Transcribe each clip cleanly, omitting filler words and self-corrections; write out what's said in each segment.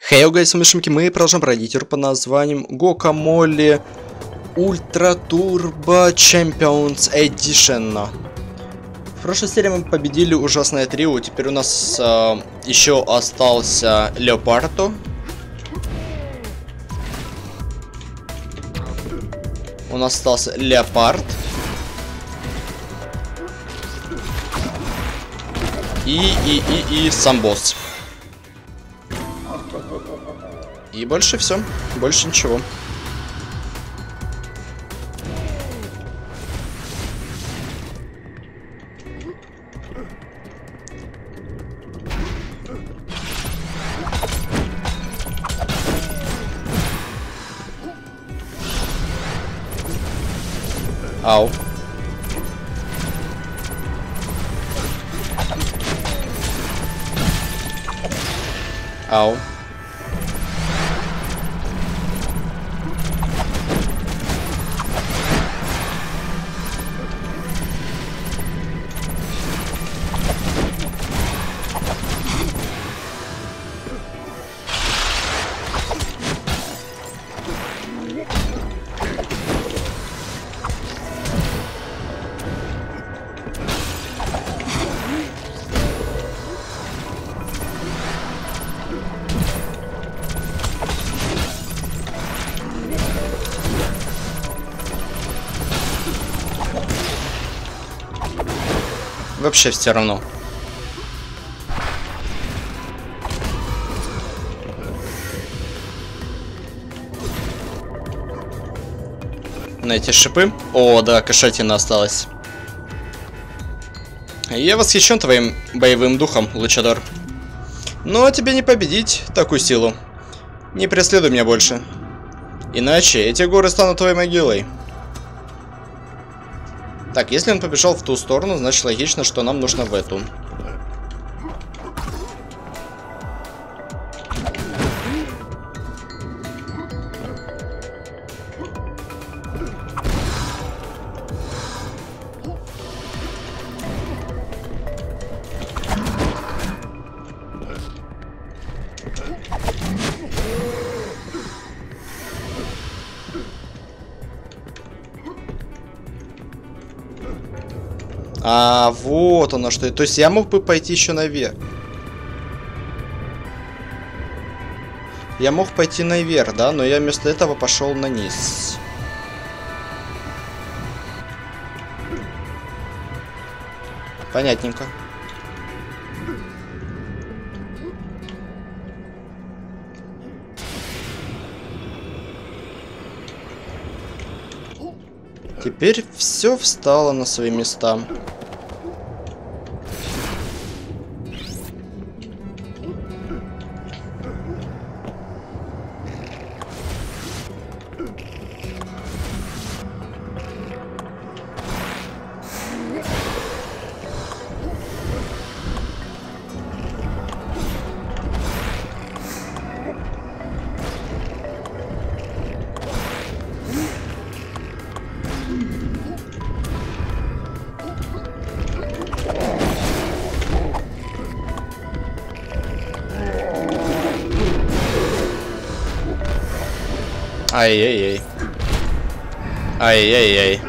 Хей, гайс, мы продолжаем пройти игру под названием Guacamole Ultra Turbo Champions Edition. В прошлой серии мы победили ужасное трио, теперь у нас еще остался Леопардо. У нас остался Леопард. И сам босс. И больше все. Больше ничего. Ау. Ау. Вообще все равно. На эти шипы. О, да, кошатина осталась. Я восхищен твоим боевым духом, Лучадор. Но тебе не победить такую силу. Не преследуй меня больше. Иначе эти горы станут твоей могилой. Так, если он побежал в ту сторону, значит логично, что нам нужно в эту. А, вот оно что. То есть я мог бы пойти еще наверх. Я мог пойти наверх, да? Но я вместо этого пошел на низ. Понятненько. Теперь все встало на свои места. Ай-яй-яй. Ай-яй-яй.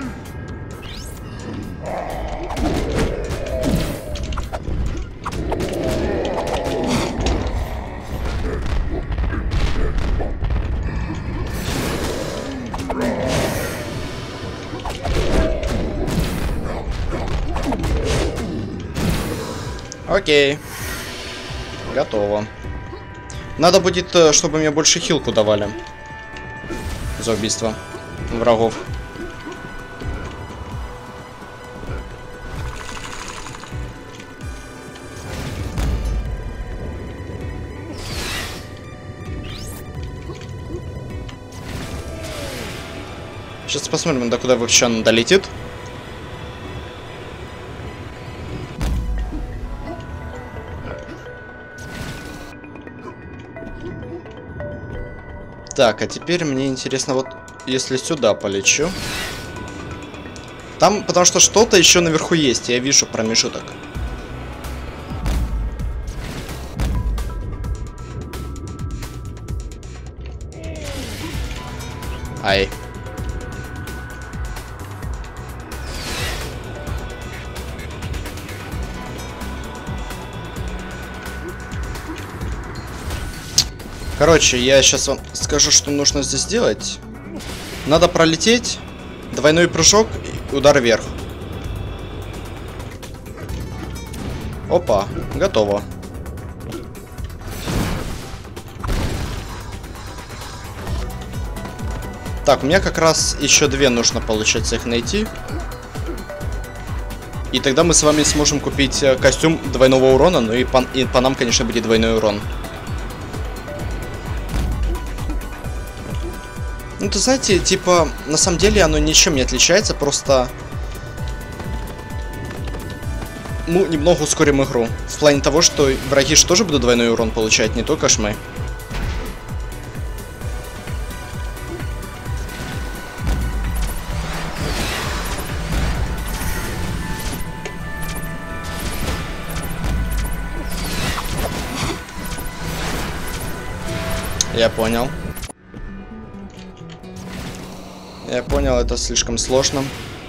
Окей. Готово. Надо будет, чтобы мне больше хилку давали. За убийство врагов. Сейчас посмотрим, до куда вообще он долетит. Так, а теперь мне интересно, вот если сюда полечу. Там, потому что что-то еще наверху есть, я вижу промежуток. Ай. Короче, я сейчас вам скажу, что нужно здесь сделать. Надо пролететь, двойной прыжок и удар вверх. Опа, готово. Так, у меня как раз еще две нужно, получается, их найти. И тогда мы с вами сможем купить костюм двойного урона, ну и по нам, конечно, будет двойной урон. Ну, ты знаете, типа, на самом деле оно ничем не отличается, просто мы немного ускорим игру. В плане того, что враги же тоже будут двойной урон получать, не только ж мы. Я понял. Я понял, это слишком сложно.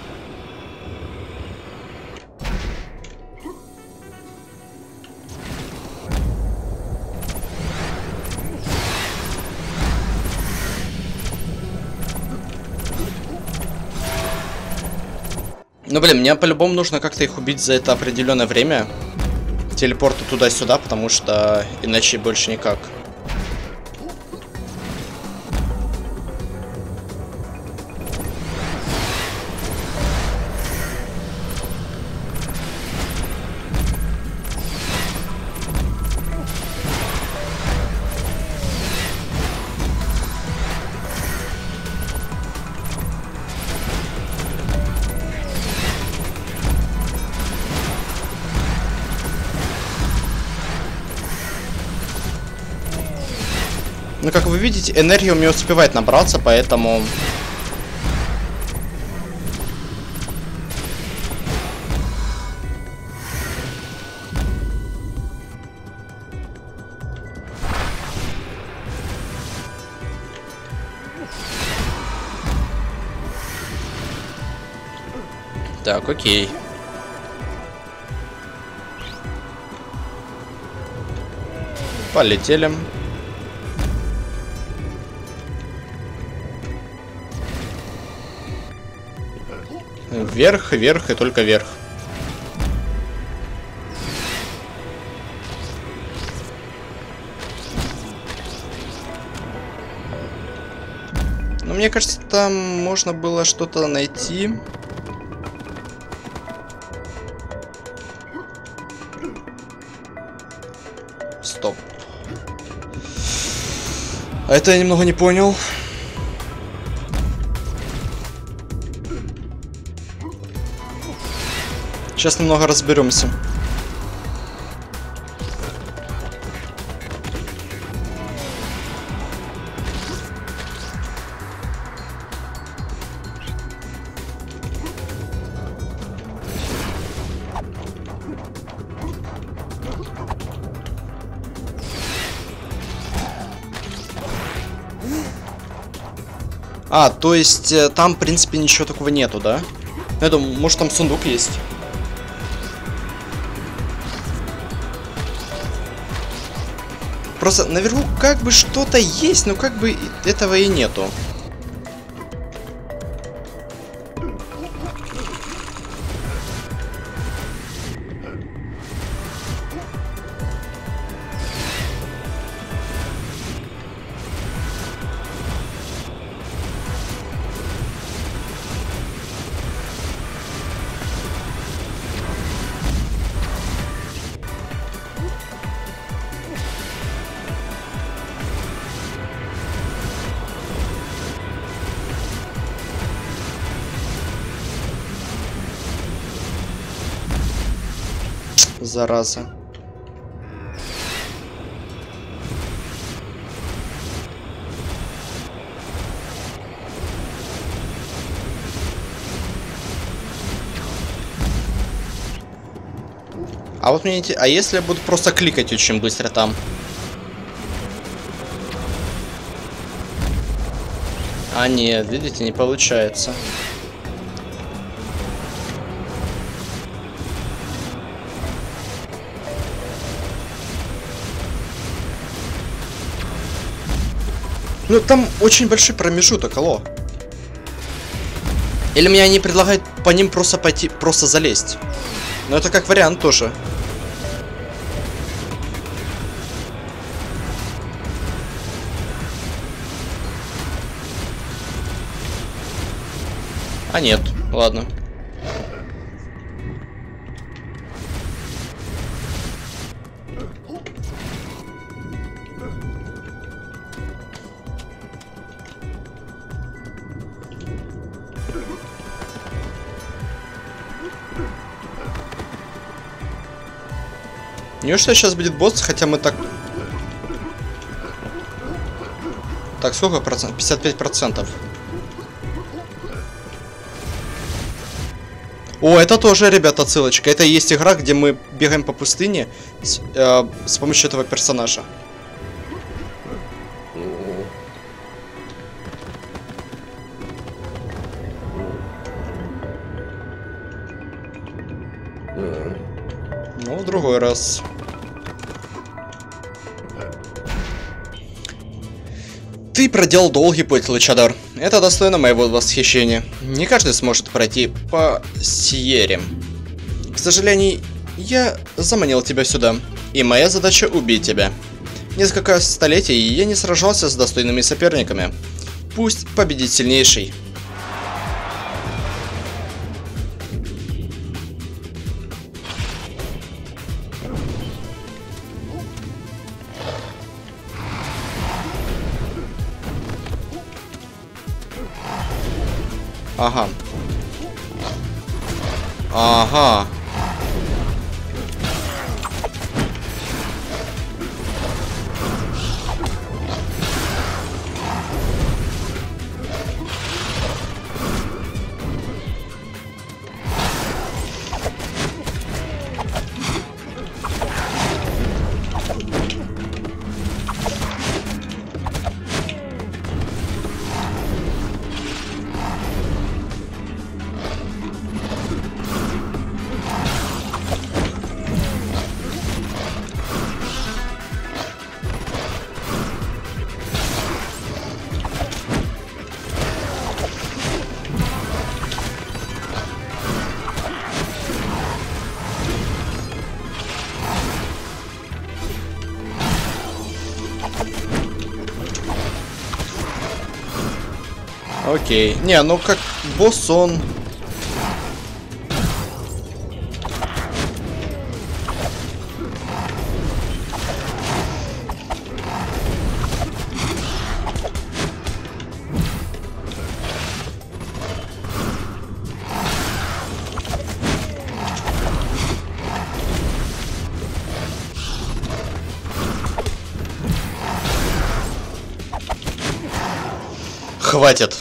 Ну блин, мне по-любому нужно как-то их убить за это определенное время. Телепорты туда-сюда, потому что иначе больше никак. Ну, как вы видите, энергия у меня успевает набраться, поэтому... Так, окей. Полетели. Вверх, вверх и только вверх. Но мне кажется, там можно было что-то найти. Стоп. А это я немного не понял. Сейчас немного разберемся. А, то есть там, в принципе, ничего такого нету, да? Я думаю, может там сундук есть. Просто наверху как бы что-то есть, но как бы этого и нету. Зараза. А вот мне а если я буду просто кликать очень быстро там? А нет, видите, не получается. Ну там очень большой промежуток, алло. Или мне они предлагают по ним просто пойти, просто залезть. Но это как вариант тоже. А нет, ладно. Неужто сейчас будет босс, хотя мы так... Так, сколько процентов? 55%. О, это тоже, ребята, ссылочка. Это и есть игра, где мы бегаем по пустыне с помощью этого персонажа. Ну, в другой раз. Ты проделал долгий путь, Лучадор. Это достойно моего восхищения. Не каждый сможет пройти по Сиере. К сожалению, я заманил тебя сюда, и моя задача убить тебя. Несколько столетий я не сражался с достойными соперниками. Пусть победит сильнейший. Ага. Ага. Окей. Не, ну как босс он... Хватит.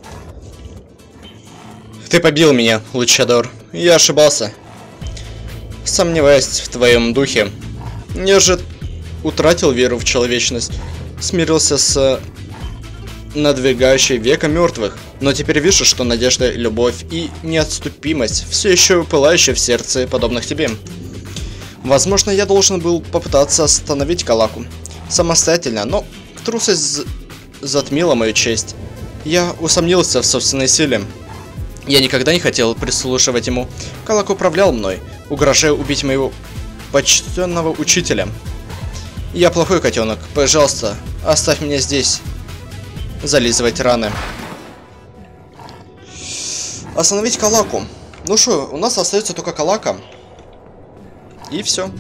Ты побил меня, Лучадор. Я ошибался. Сомневаюсь в твоем духе. Я же утратил веру в человечность. Смирился с надвигающей века мертвых. Но теперь вижу, что надежда, любовь и неотступимость все еще пылающие в сердце подобных тебе. Возможно, я должен был попытаться остановить Калаку самостоятельно, но трусость затмила мою честь. Я усомнился в собственной силе. Я никогда не хотел прислушивать ему. Калак управлял мной, угрожая убить моего почтенного учителя. Я плохой котенок. Пожалуйста, оставь меня здесь. Зализывать раны. Остановить Калаку. Ну что, у нас остается только Калака. И все.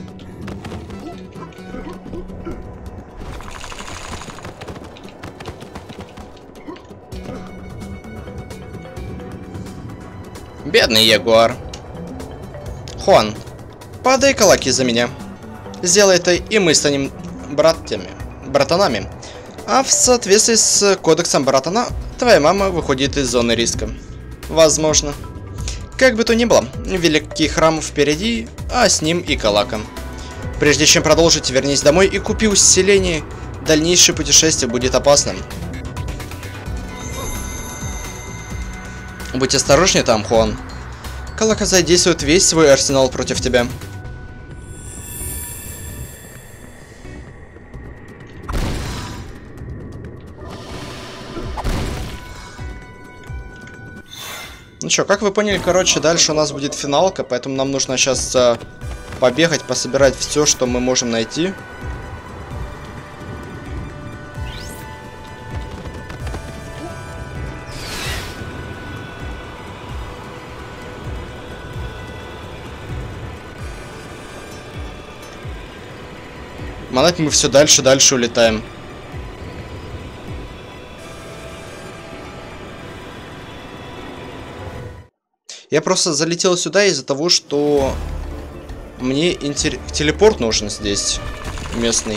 Бедный ягуар. Хуан, подай Калаки за меня. Сделай это, и мы станем братанами. А в соответствии с кодексом братана, твоя мама выходит из зоны риска. Возможно. Как бы то ни было, великий храм впереди, а с ним и Калака. Прежде чем продолжить, вернись домой и купи усиление. Дальнейшее путешествие будет опасным. Будь осторожнее там, Хуан. Калака задействует весь свой арсенал против тебя. Ну чё, как вы поняли, короче, дальше у нас будет финалка, поэтому нам нужно сейчас побегать, пособирать все, что мы можем найти. Монет мы все дальше и дальше улетаем. Я просто залетел сюда из-за того, что мне телепорт нужен здесь, местный.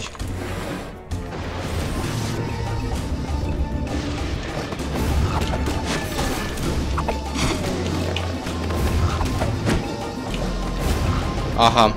Ага.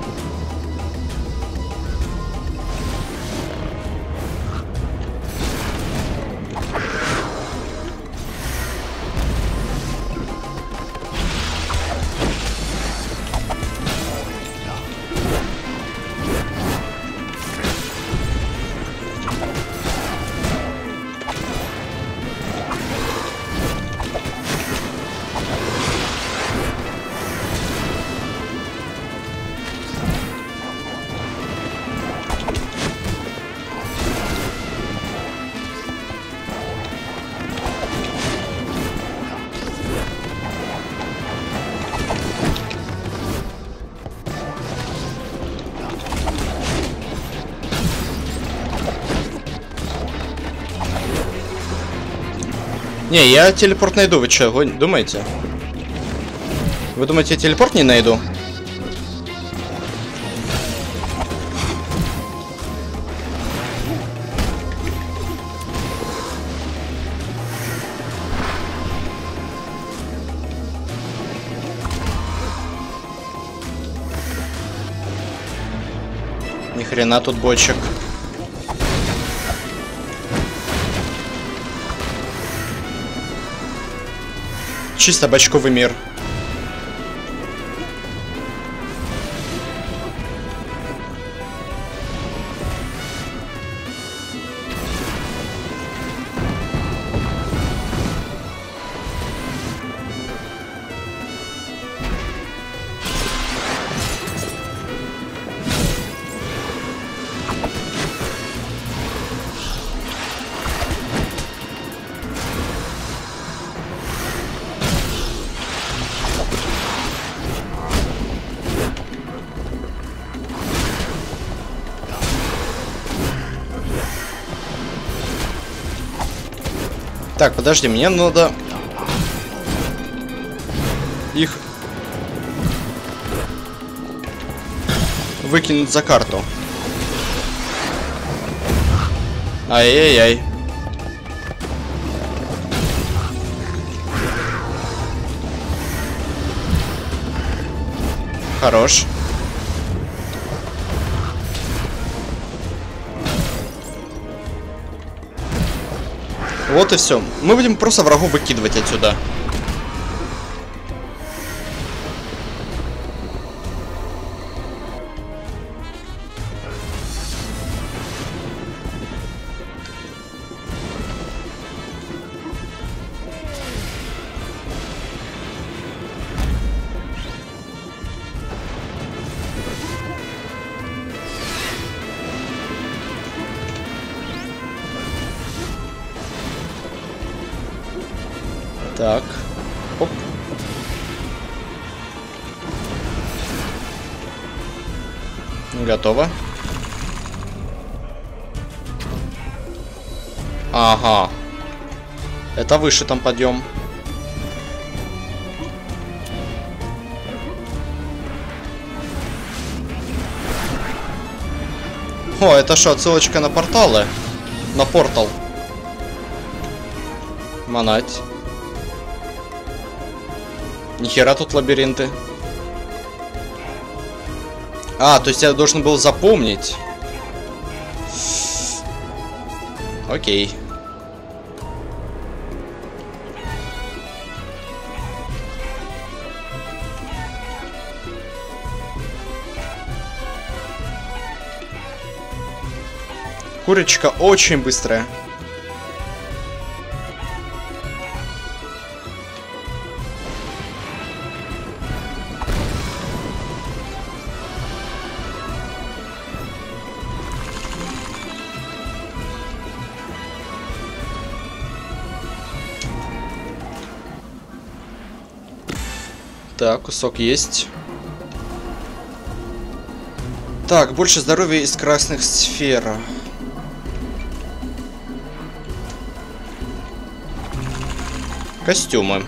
Не, я телепорт найду, вы что, вы думаете? Вы думаете, я телепорт не найду? Ни хрена тут бочек. Чисто бочковый мир. Так, подожди, мне надо их выкинуть за карту. Ай-яй-яй. Хорош. Вот и все. Мы будем просто врагов выкидывать отсюда. Так. Оп. Готово. Ага. Это выше там подъем. О, это что, отсылочка на порталы? На портал. Манать. Нихера тут лабиринты. А, то есть я должен был запомнить. Окей. Курочка очень быстрая. Так, кусок есть. Так, больше здоровья из красных сфер. Костюмы.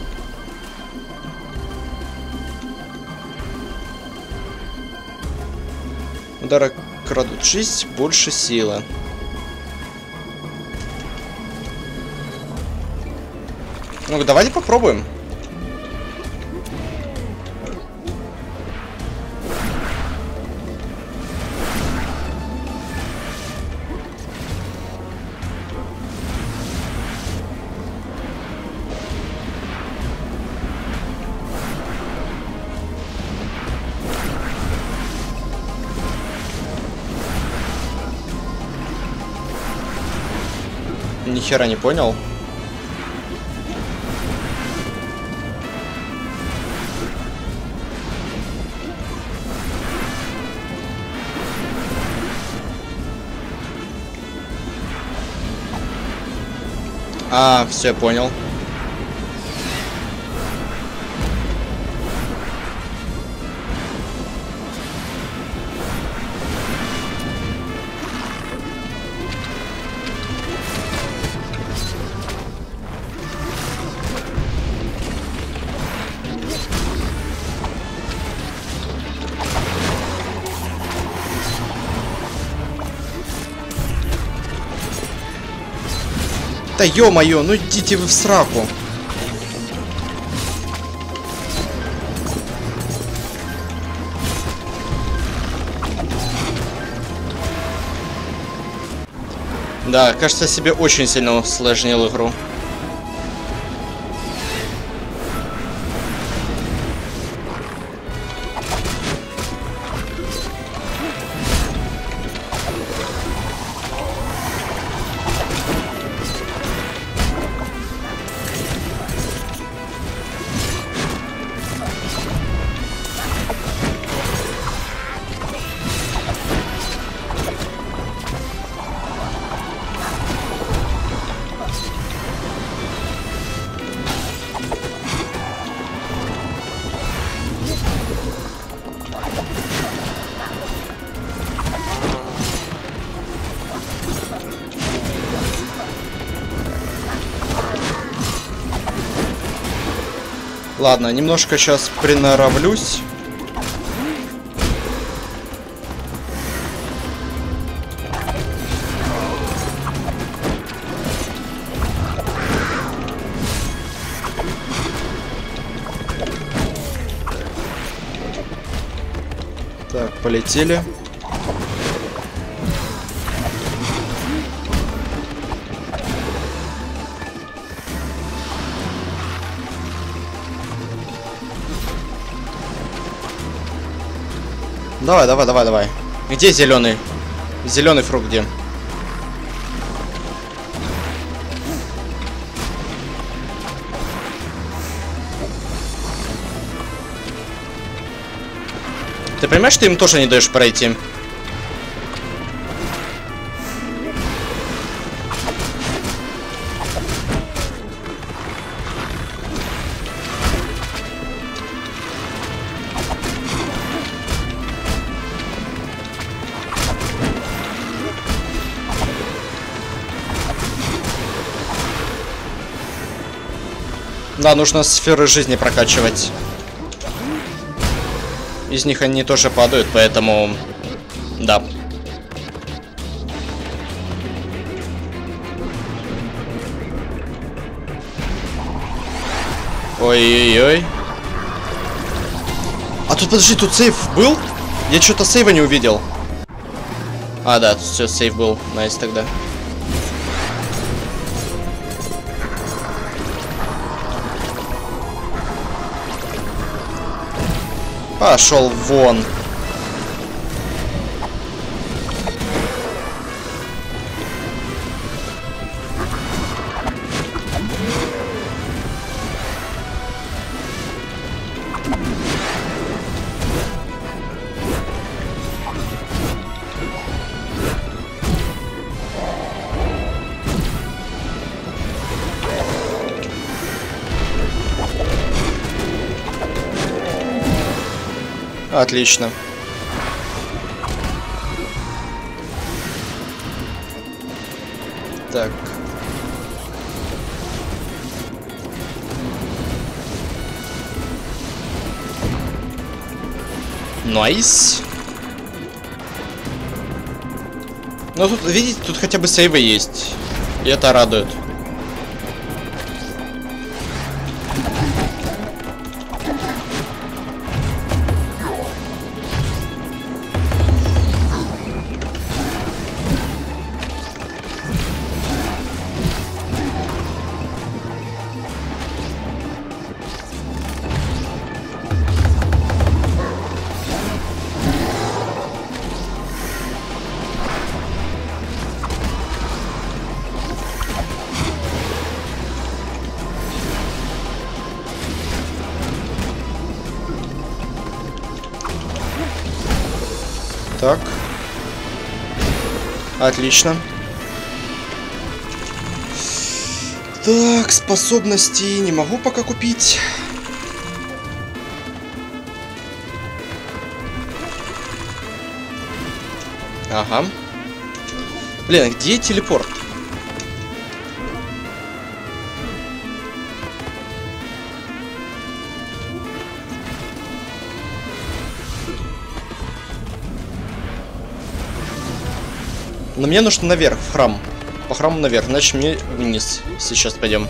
Удары крадут жизнь, больше силы. Ну, давайте попробуем. Ни хера не понял. А, все, я понял. Да ё-моё, ну идите вы в сраку. Да, кажется, себе очень сильно усложнил игру. Ладно, немножко сейчас приноровлюсь. Так, полетели. Давай, давай, давай, давай. Где зеленый? Зеленый фрукт где? Ты понимаешь, что им тоже не даешь пройти? Да, нужно сферы жизни прокачивать. Из них они тоже падают, поэтому... Да. Ой-ой-ой. А тут, подожди, тут сейф был? Я что-то сейва не увидел. А, да, тут все, сейф был. Найс тогда. Пошел вон. Отлично. Так. Найс. Ну тут, видите, тут хотя бы сейвы есть. И это радует. Так. Отлично. Так, способности не могу пока купить. Ага. Блин, а где телепорт? Но мне нужно наверх, в храм. По храму наверх, иначе мне вниз. Сейчас пойдем.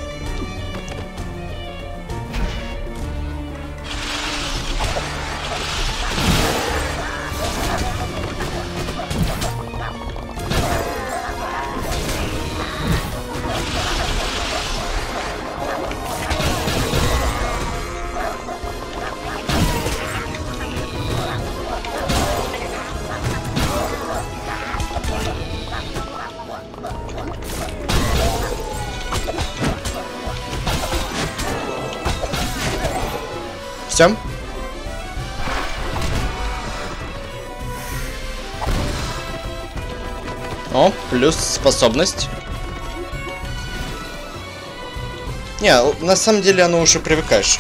Все. О, плюс способность. Не, на самом деле оно уже привыкаешь.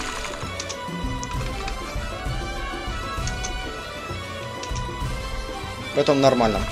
Поэтому нормально.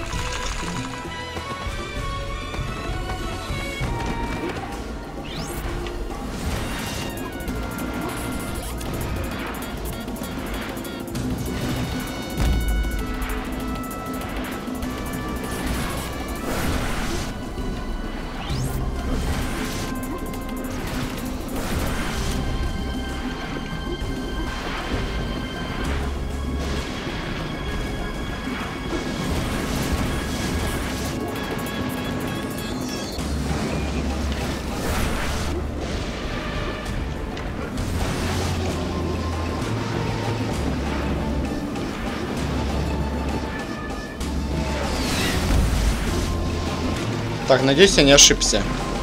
Так, надеюсь, я не ошибся.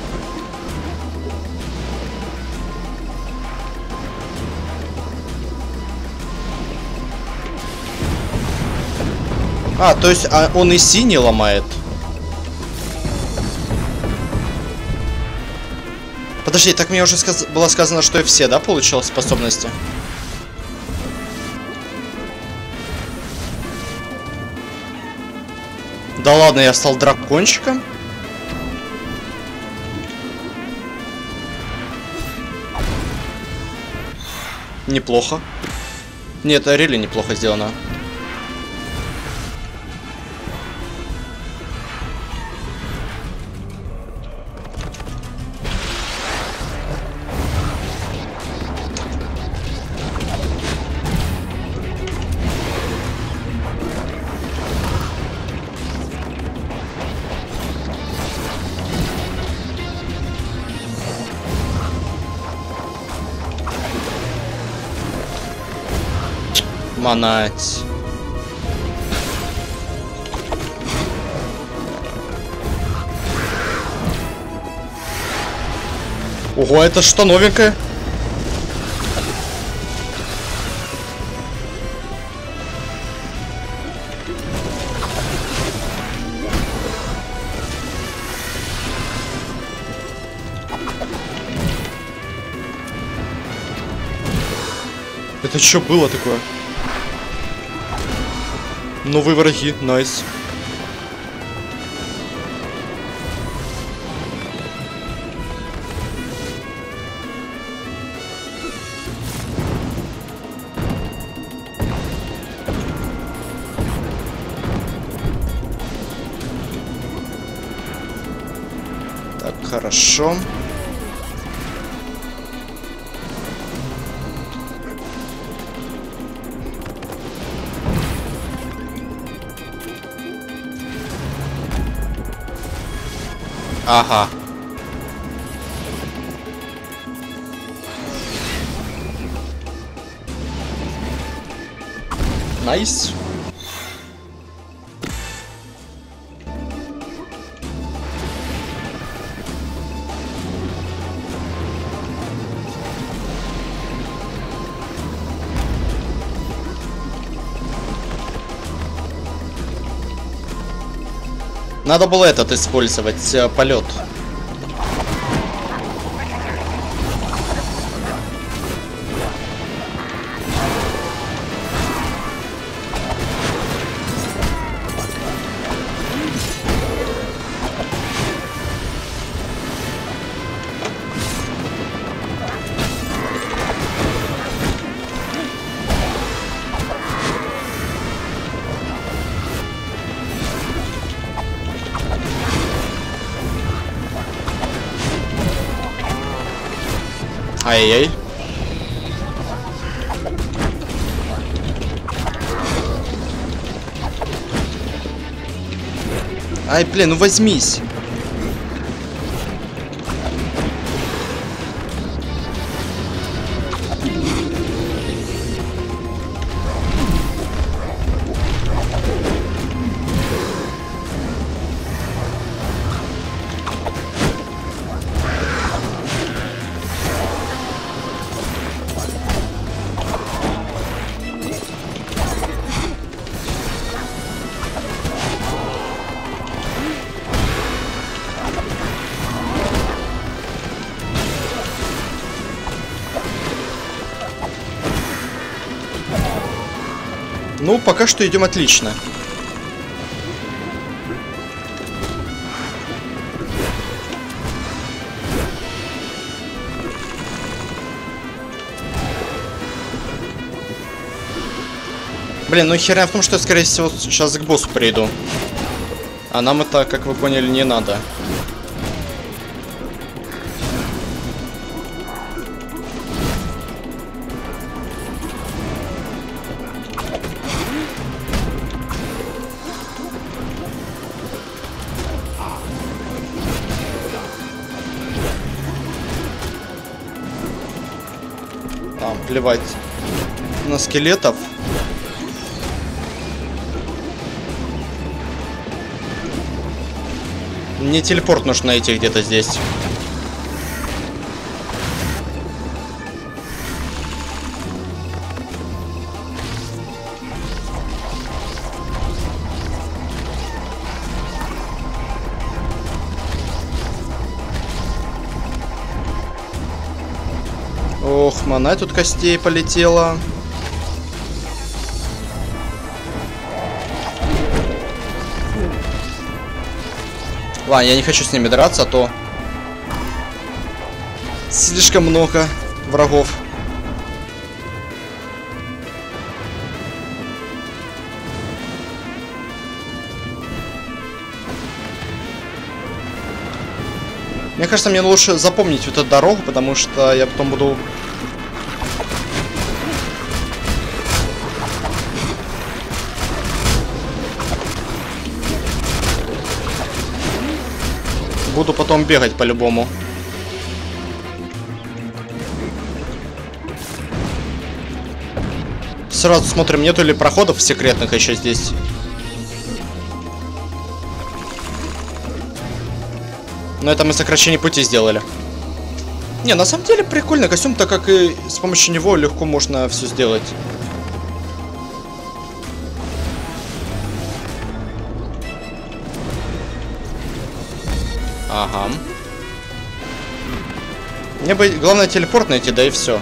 А, то есть он и синий ломает. Подожди, так мне уже было сказано, что и все, да, получил способности? Да ладно, я стал дракончиком? Неплохо. Нет, это реально неплохо сделано. Манать. Ого, это что, новенькое? Это что было такое? Новые враги, найс. Так, хорошо. Ага. Найс. Надо было этот использовать, полет. Ай-яй. Ай, блин, ну возьмись. Ну, пока что идем отлично. Блин, ну херня в том, что я, скорее всего, сейчас к боссу приду. А нам это, как вы поняли, не надо. Плевать на скелетов. Мне телепорт нужно найти где-то здесь. Ох, мана тут костей полетела. Ладно, я не хочу с ними драться, а то слишком много врагов. Мне кажется, мне лучше запомнить вот эту дорогу, потому что я потом буду... Буду потом бегать по-любому. Сразу смотрим, нету ли проходов секретных еще здесь. Но это мы сокращение пути сделали. Не, на самом деле прикольный костюм, так как и с помощью него легко можно все сделать. Ага. Мне бы главное телепорт найти, да и все.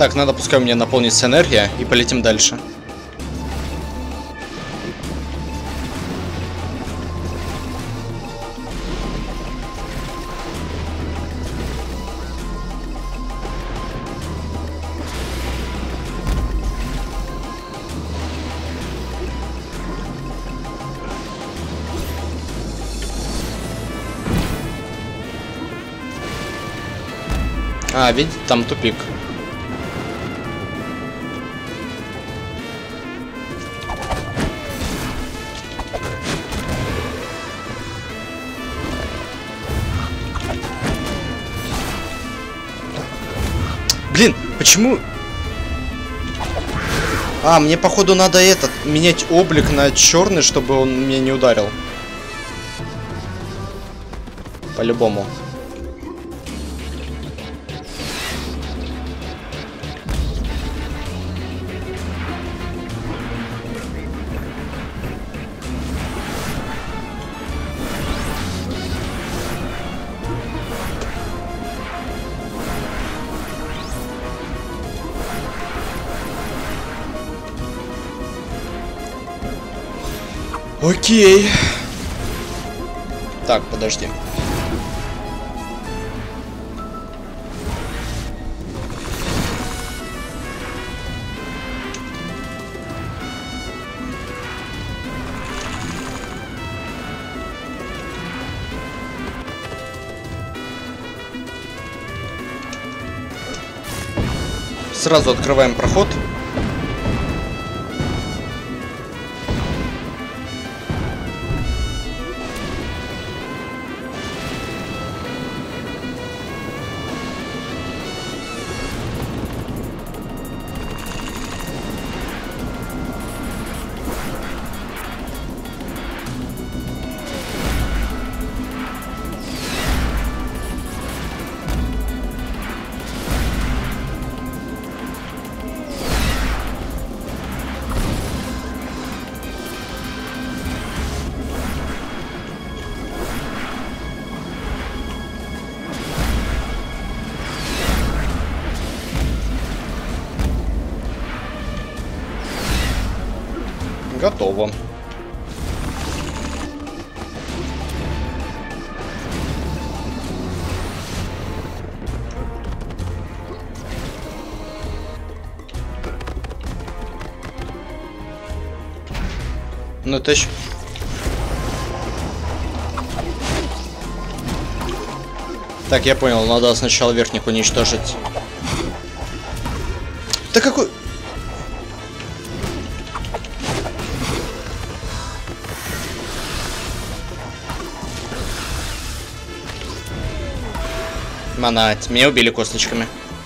Так, надо пускай у меня наполнится энергия, и полетим дальше. А, видите, там тупик. Блин, почему? А, мне походу надо менять облик на черный, чтобы он меня не ударил. По-любому. Окей. Так, подожди. Сразу открываем проход. Готово. Ну ты ж... Так, я понял, надо сначала верхних уничтожить. Да какой... Манать, меня убили косточками.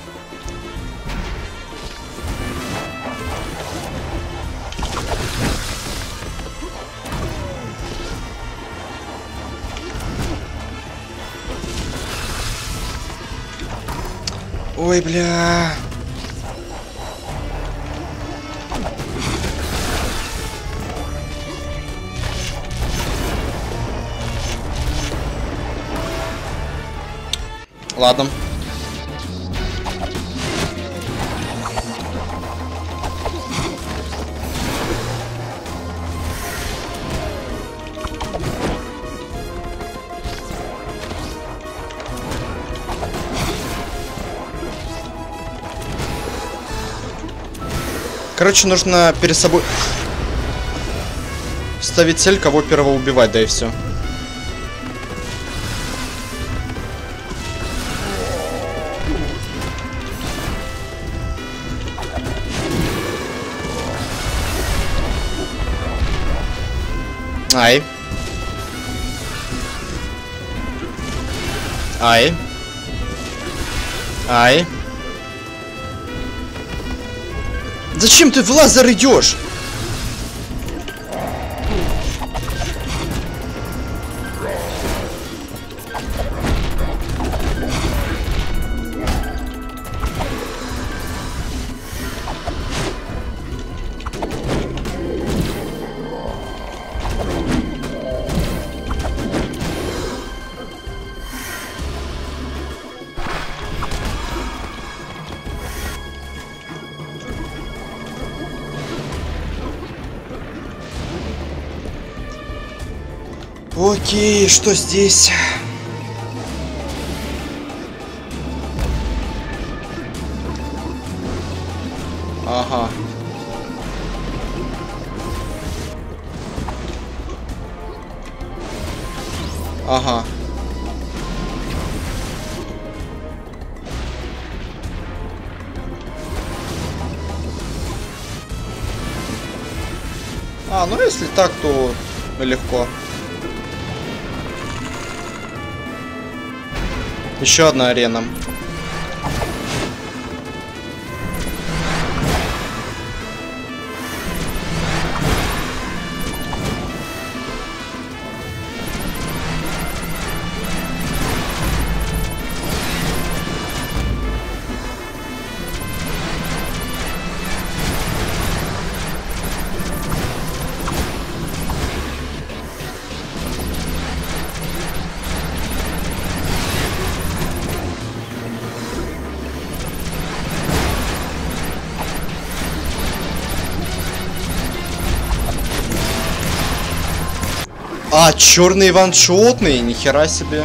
Ой, бля. Ладно. Короче, нужно перед собой ставить цель, кого первого убивать, да и все. Ай. Ай. Ай. Зачем ты в лазер идешь? Окей, что здесь? Ага. Ага. А, ну если так, то легко. Еще одна арена. А, черный ваншотный, нихера себе.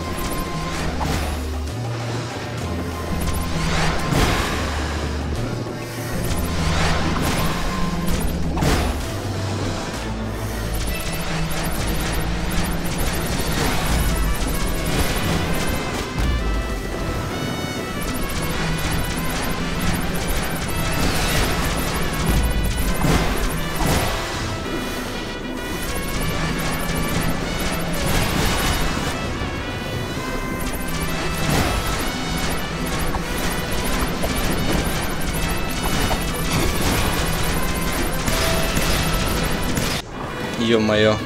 Ё-моё.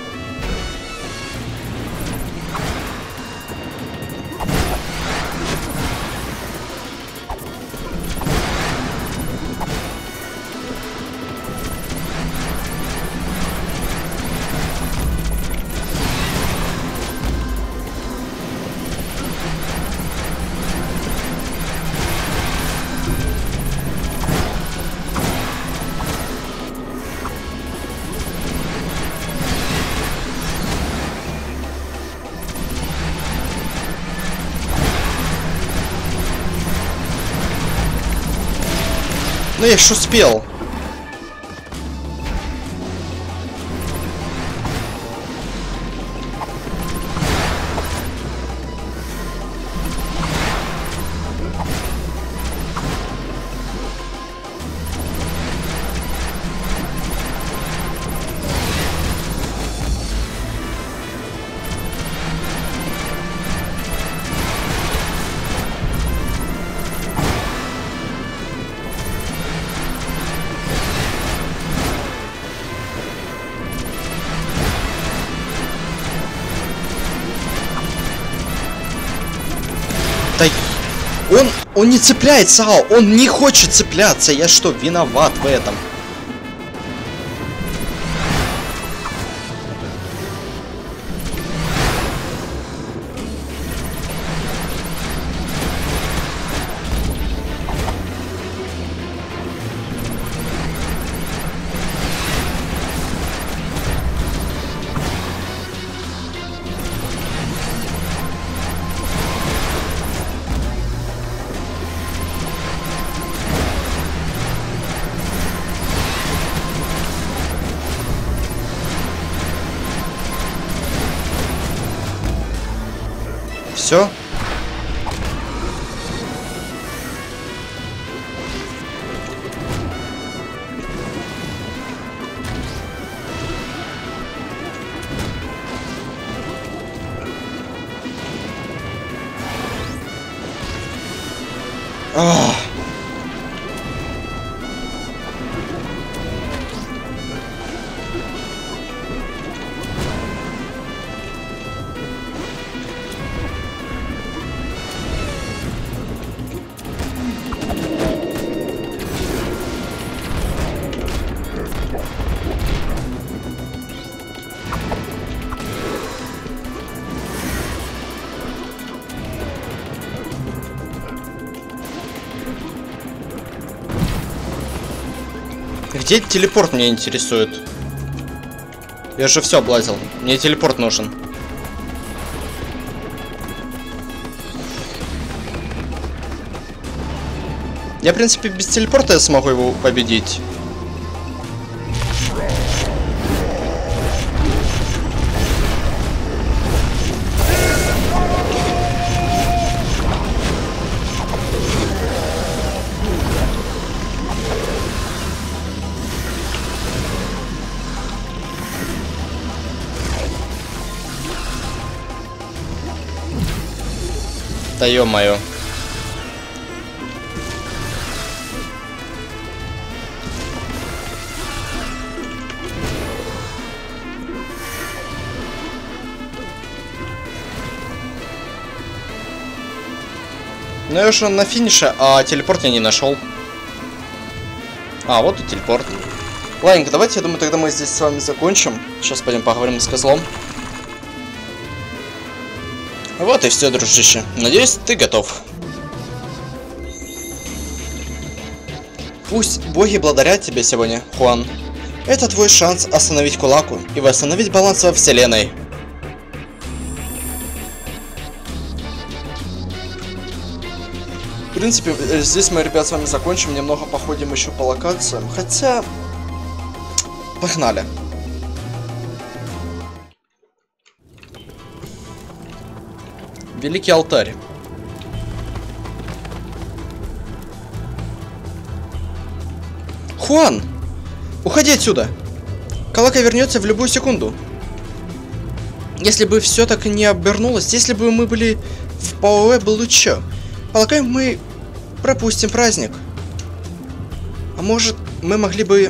Ну я ж успел. Он не цепляется, он не хочет цепляться. Я что, виноват в этом? Все? Где телепорт меня интересует? Я же все облазил. Мне телепорт нужен. Я, в принципе, без телепорта я смогу его победить. Да ё-моё. Ну я уже на финише, а телепорт я не нашел. А, вот и телепорт. Ладненько, давайте, я думаю, тогда мы здесь с вами закончим. Сейчас пойдем поговорим с козлом. Вот и все, дружище. Надеюсь, ты готов. Пусть боги благодарят тебя сегодня, Хуан. Это твой шанс остановить Кулаку и восстановить баланс во вселенной. В принципе, здесь мы, ребят, с вами закончим. Немного походим еще по локациям. Хотя... Погнали. Великий алтарь. Хуан! Уходи отсюда! Калака вернется в любую секунду. Если бы все так не обернулось, если бы мы были в ПВЕ, было лучше. Полагаю, мы пропустим праздник. А может, мы могли бы...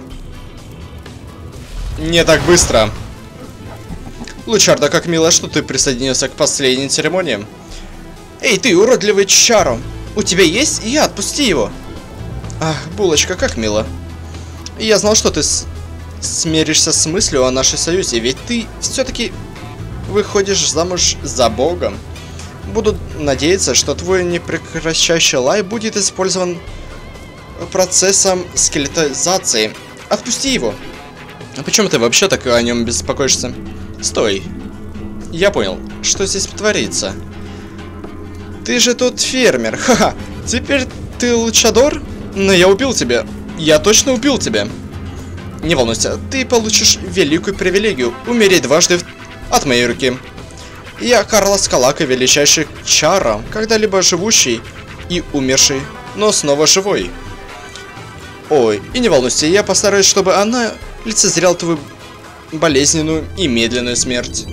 Не так быстро. Лучарда, как мило, что ты присоединился к последней церемонии. Эй, ты, уродливый Чаро! У тебя есть яд? Отпусти его! Ах, булочка, как мило. Я знал, что ты смиришься с мыслью о нашей союзе, ведь ты все-таки выходишь замуж за Богом. Буду надеяться, что твой непрекращающий лай будет использован процессом скелетизации. Отпусти его. А почему ты вообще так о нем беспокоишься? Стой. Я понял, что здесь творится. Ты же тот фермер. Ха-ха. Теперь ты лучадор? Но я убил тебя. Я точно убил тебя. Не волнуйся, ты получишь великую привилегию умереть дважды от моей руки. Я Карлос Калака, величайший Чаро, когда-либо живущий и умерший, но снова живой. Ой, и не волнуйся, я постараюсь, чтобы она лицезрела твою болезненную и медленную смерть.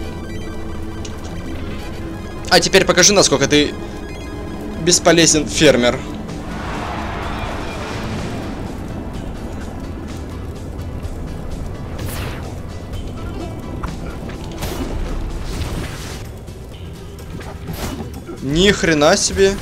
А теперь покажи, насколько ты бесполезен, фермер. Ни хрена себе.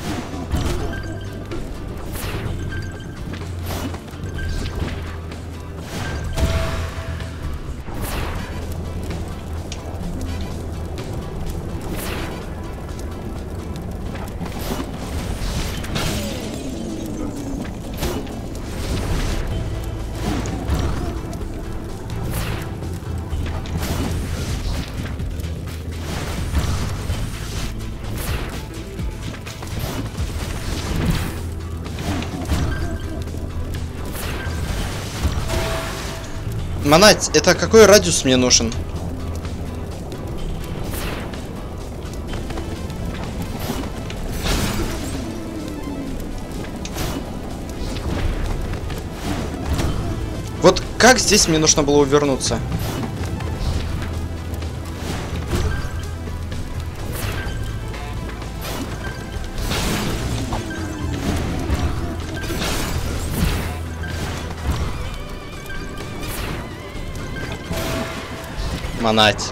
Манать, это какой радиус мне нужен? Вот как здесь мне нужно было увернуться? Манать.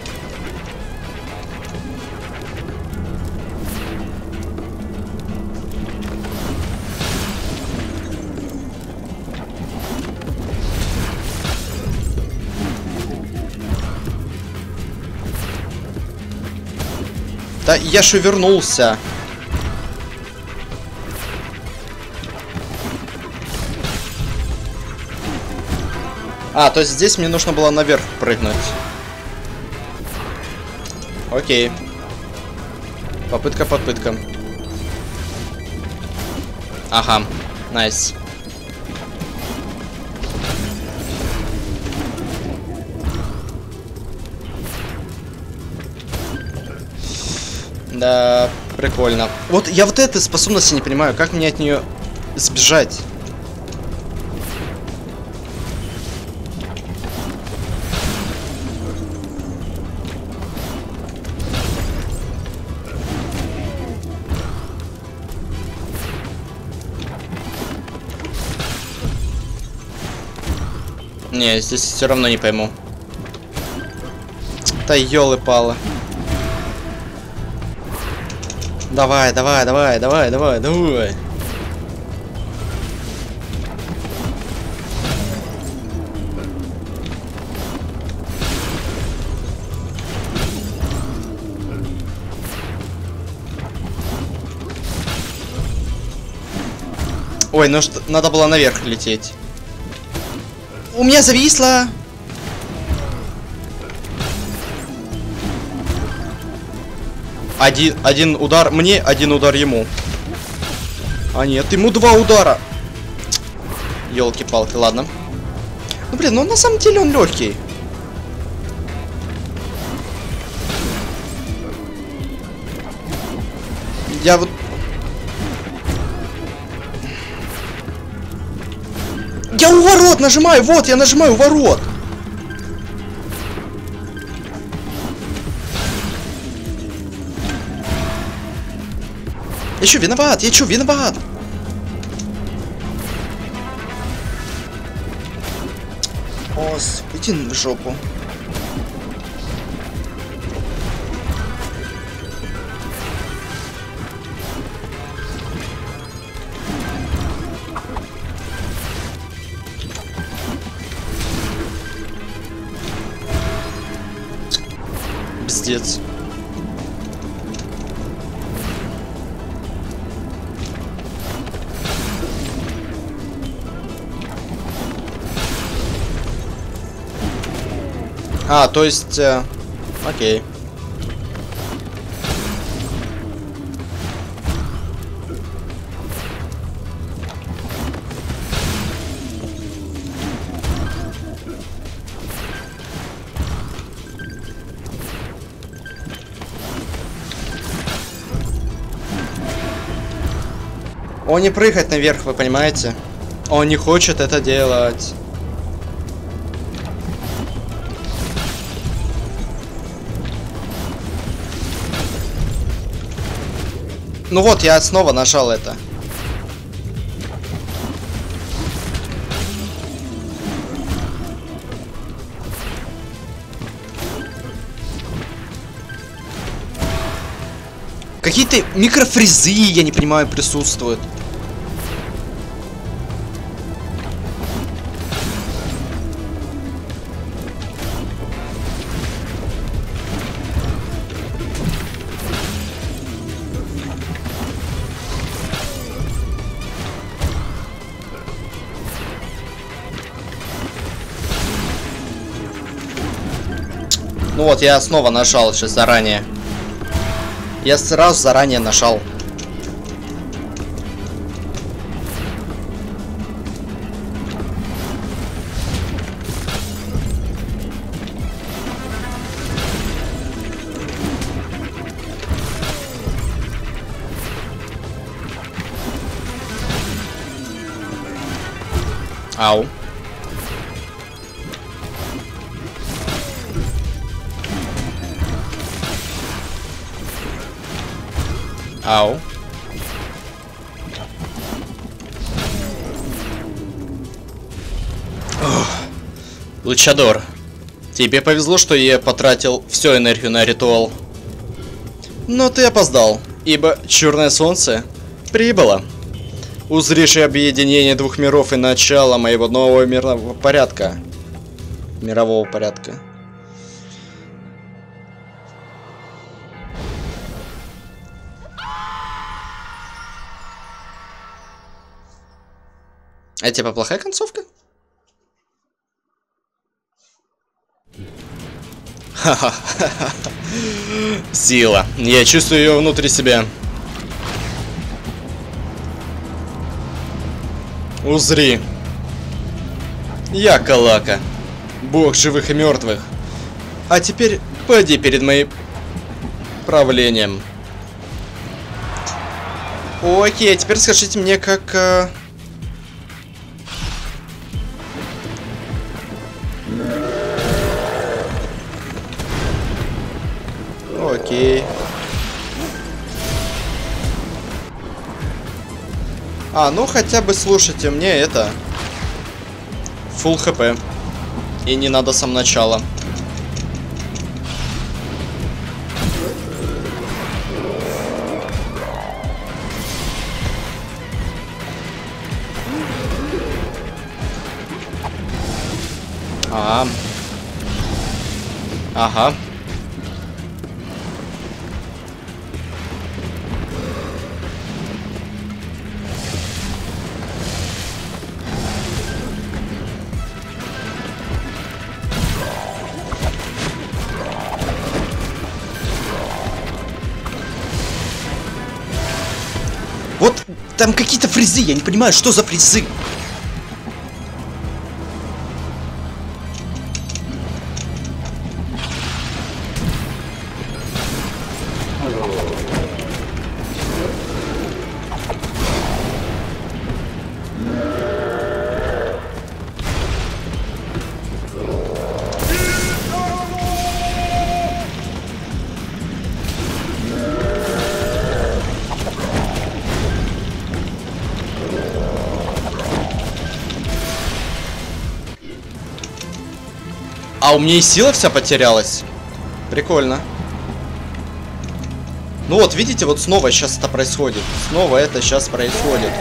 Да я ж вернулся. А, то есть здесь мне нужно было наверх прыгнуть. Окей. Попытка. Ага, найс. Да, прикольно. Вот я вот этой способности не понимаю, как мне от нее сбежать. Не, здесь все равно не пойму. Да ёлы-палы. Давай. Ой, ну что, надо было наверх лететь. У меня зависло. Один удар мне, один удар ему. А нет, ему 2 удара. Ёлки-палки, ладно. Ну блин, ну на самом деле он легкий. Я вот... Я у ворот нажимаю, вот, я нажимаю ворот. Я чё, виноват? Я чё, виноват? Ос, иди в жопу. Пиздец. А, то есть... окей. Он не прыгает наверх, вы понимаете? Он не хочет это делать. Ну вот, я снова нажал это. Какие-то микрофрезы, я не понимаю, присутствуют. Ну вот, я снова нажал сейчас заранее. Я сразу заранее нажал. Ау. Ау. Ох. Лучадор, тебе повезло, что я потратил всю энергию на ритуал. Но ты опоздал, ибо Черное Солнце прибыло. Узришь объединение двух миров и начало моего нового мирового порядка. А типа плохая концовка? Сила. Я чувствую ее внутри себя. Узри. Я Калака, бог живых и мертвых. А теперь пойди перед моим правлением. Окей, теперь скажите мне, как... Окей. Ну хотя бы слушайте, мне это... Фулл хп. И не надо сам начала. Ага. Вот там какие-то фрезы, я не понимаю, что за фрезы. А у меня и сила вся потерялась. Прикольно. Ну вот, видите, вот снова сейчас это происходит. Снова это сейчас происходит.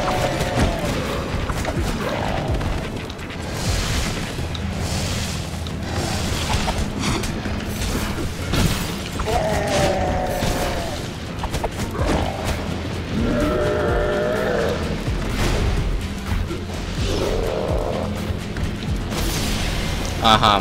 Ага.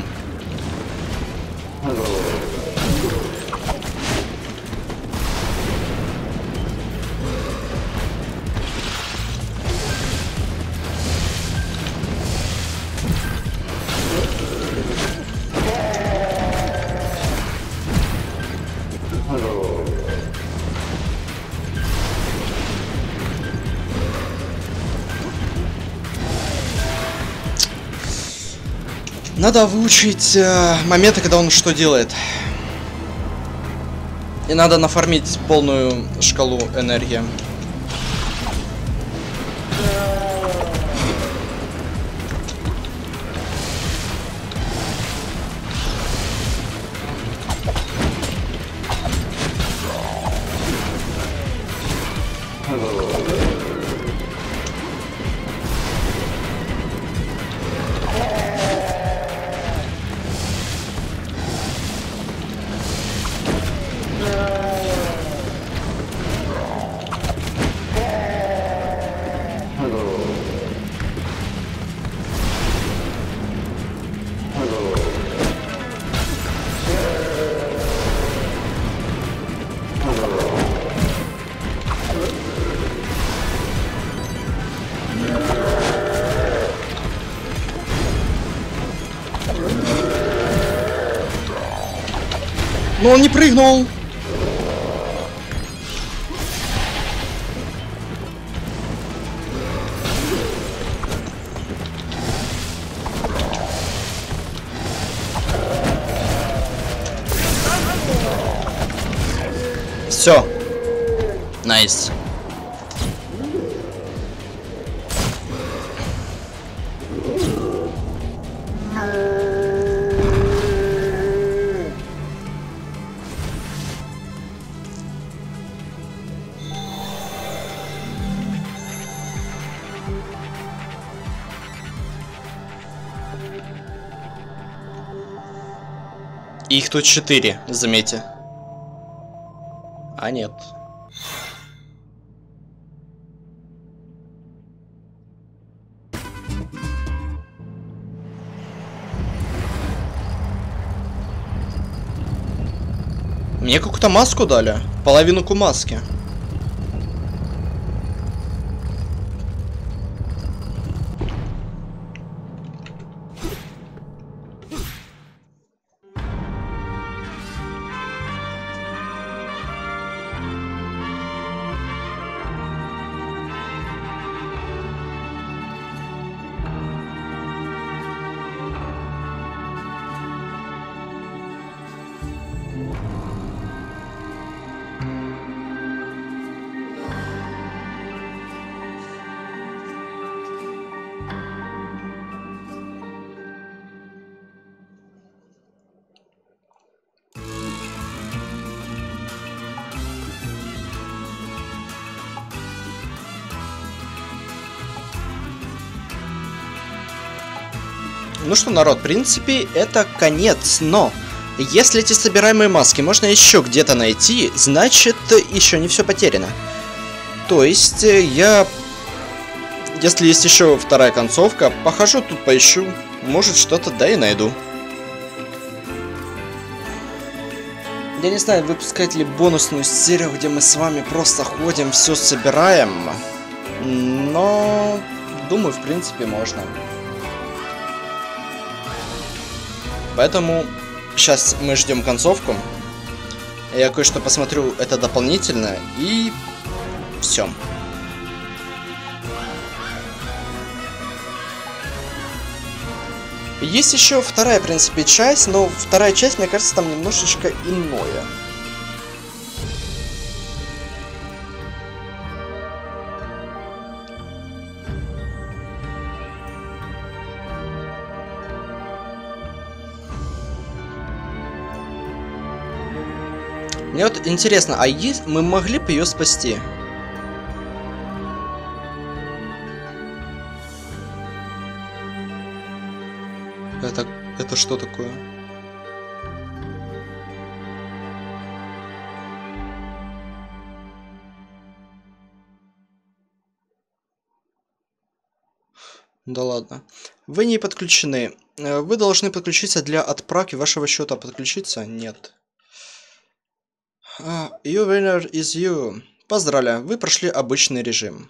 Надо выучить моменты, когда он что делает. И надо нафармить полную шкалу энергии. Но он не прыгнул. Все. Найс. Их тут 4, заметьте. А нет. Мне какую-то маску дали. Половинку маски. Ну что, народ, в принципе, это конец, но если эти собираемые маски можно еще где-то найти, значит, еще не все потеряно. То есть, если есть еще вторая концовка, похожу тут, поищу, может что-то да и найду. Я не знаю, выпускать ли бонусную серию, где мы с вами просто ходим, все собираем, но думаю, в принципе, можно. Поэтому сейчас мы ждем концовку. Я кое-что посмотрю, это дополнительно, и все. Есть еще вторая, в принципе, часть, но вторая часть, мне кажется, там немножечко иное. Мне вот интересно, а есть мы могли бы ее спасти? Это что такое? Да ладно. Вы не подключены. Вы должны подключиться для отправки вашего счета. Подключиться? Нет. Your winner is you. Поздравляю, вы прошли обычный режим.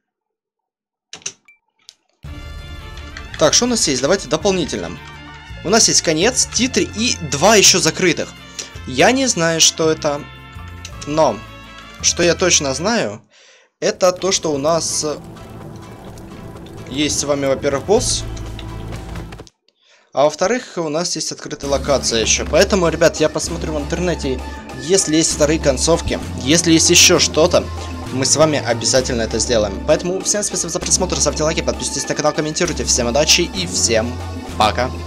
Так, что у нас есть? Давайте дополнительно. У нас есть конец, титры и 2 еще закрытых. Я не знаю, что это, но что я точно знаю, это то, что у нас есть с вами, во-первых, босс. А во-вторых, у нас есть открытая локация еще. Поэтому, ребят, я посмотрю в интернете, если есть вторые концовки, если есть еще что-то, мы с вами обязательно это сделаем. Поэтому всем спасибо за просмотр, ставьте лайки, подписывайтесь на канал, комментируйте. Всем удачи и всем пока.